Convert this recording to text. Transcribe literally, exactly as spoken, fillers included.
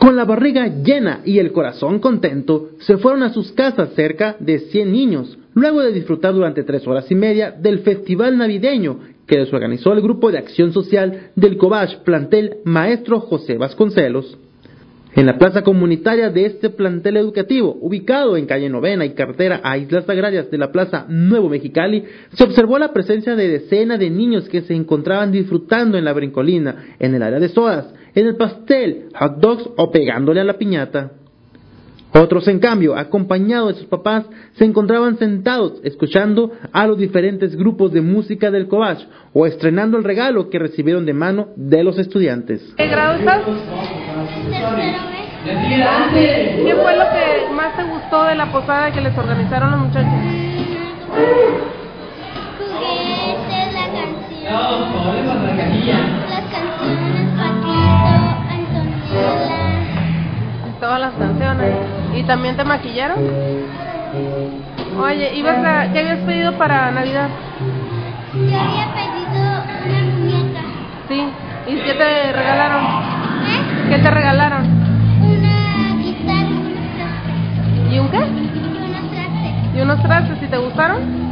Con la barriga llena y el corazón contento, se fueron a sus casas cerca de cien niños, luego de disfrutar durante tres horas y media del festival navideño que les organizó el Grupo de Acción Social del Cobach plantel Maestro José Vasconcelos. En la plaza comunitaria de este plantel educativo, ubicado en calle Novena y carretera a Islas Agrarias de la Plaza Nuevo Mexicali, se observó la presencia de decenas de niños que se encontraban disfrutando en la brincolina, en el área de sodas, en el pastel, hot dogs o pegándole a la piñata. Otros, en cambio, acompañados de sus papás, se encontraban sentados escuchando a los diferentes grupos de música del Cobach o estrenando el regalo que recibieron de mano de los estudiantes. ¿Qué grado estás? ¿Qué fue lo que más te gustó de la posada que les organizaron los muchachos? Juguetes, la canción, las canciones, Paquito, Antonella. Todas las canciones. ¿Y también te maquillaron? Oye, ¿ibas a, ¿qué habías pedido para Navidad? Yo había pedido una muñeca. Sí. ¿Y qué te regalaron? ¿Eh? ¿Qué te regalaron? Una guitarra y unos trastes. ¿Y un qué? Y unos trastes. ¿Y unos trastes? ¿Y te gustaron?